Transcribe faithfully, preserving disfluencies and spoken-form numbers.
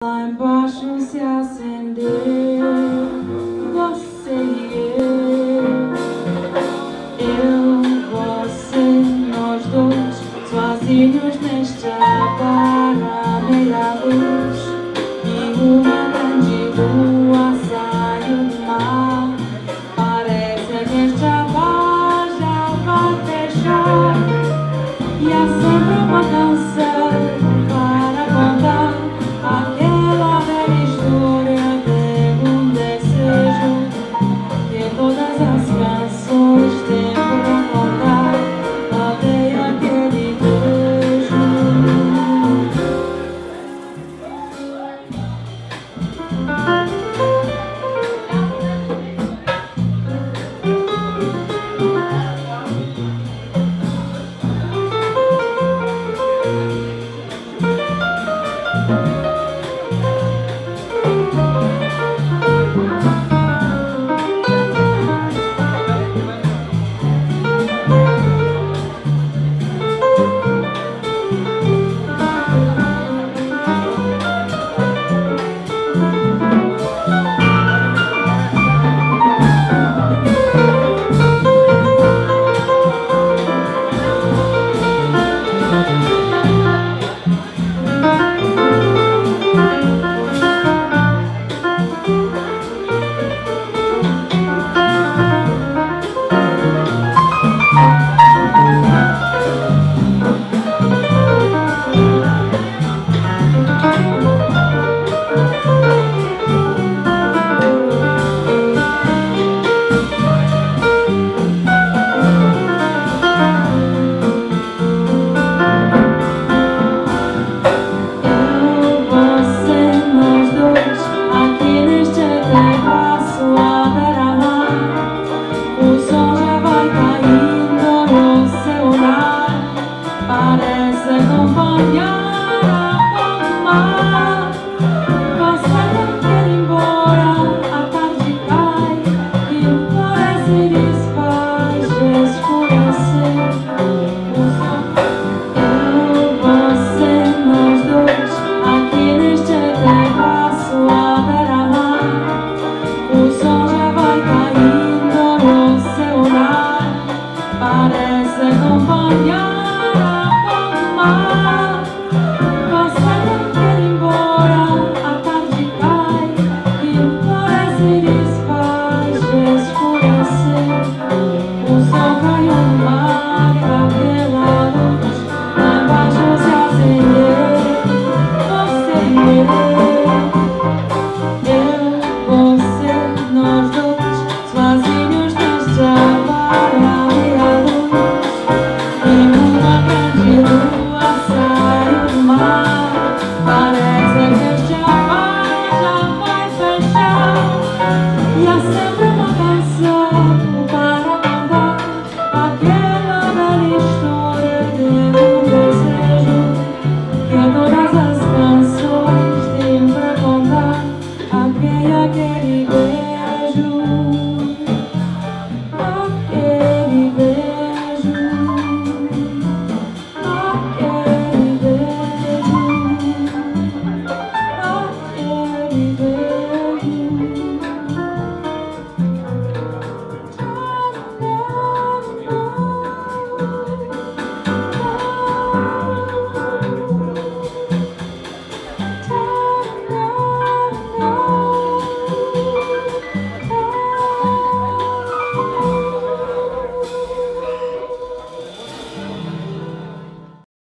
Lá embaixo se acendeu você e eu, eu, você, nós dois, sozinhos nesta barra meia luz, e uma grande lua saiu do mar. Parece que esta barra já vai fechar, e há sempre uma canção para contar. Aquela velha história de um desejo que todas as canções têm para contar. Cadê aquele beijo? Parece que